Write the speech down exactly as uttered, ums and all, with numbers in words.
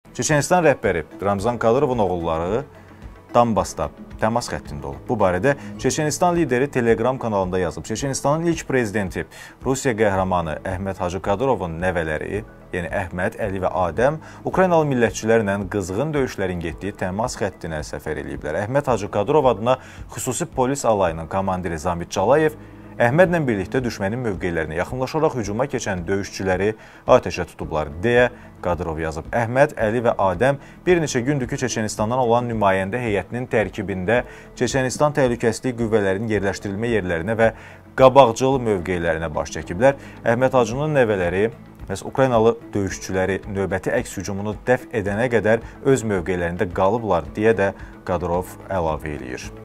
Çeçenistan rəhbəri Ramzan Kadyrovun oğulları Donbasda təmas xəttində olub. Bu barədə Çeçenistan lideri Telegram kanalında yazıb. Çeçenistanın ilk prezidenti Rusiya qəhrəmanı Əhməd Hacı Kadyrovun nəvələri, yəni Əhməd, Əli və Adəm, Ukraynalı millətçilərlə qızğın döyüşlərin getdiyi təmas xəttinə səfər ediblər. Əhməd Hacı Kadyrov adına xüsusi polis alayının komandiri Zamit Calayev Əhmədlə birlikdə düşmənin mövqelərinə yaxınlaşaraq hücuma keçən döyüşçüləri atəşə tutublar, deyə Kadyrov yazıb. Əhməd, Əli və Adəm bir neçə gündür ki, Çeçenistandan olan nümayəndə heyətinin tərkibində Çeçenistan təhlükəsizlik qüvvələrinin yerləşdirilmə yerlərinə və qabaqcıl mövqelərinə baş çəkiblər. Əhməd Hacının nəvələri Bəs Ukraynalı döyüşçüləri növbəti əks hücumunu dəf edənə qədər öz mövqelərində qalıblar, deyə də Kadyrov əlavə eləyir.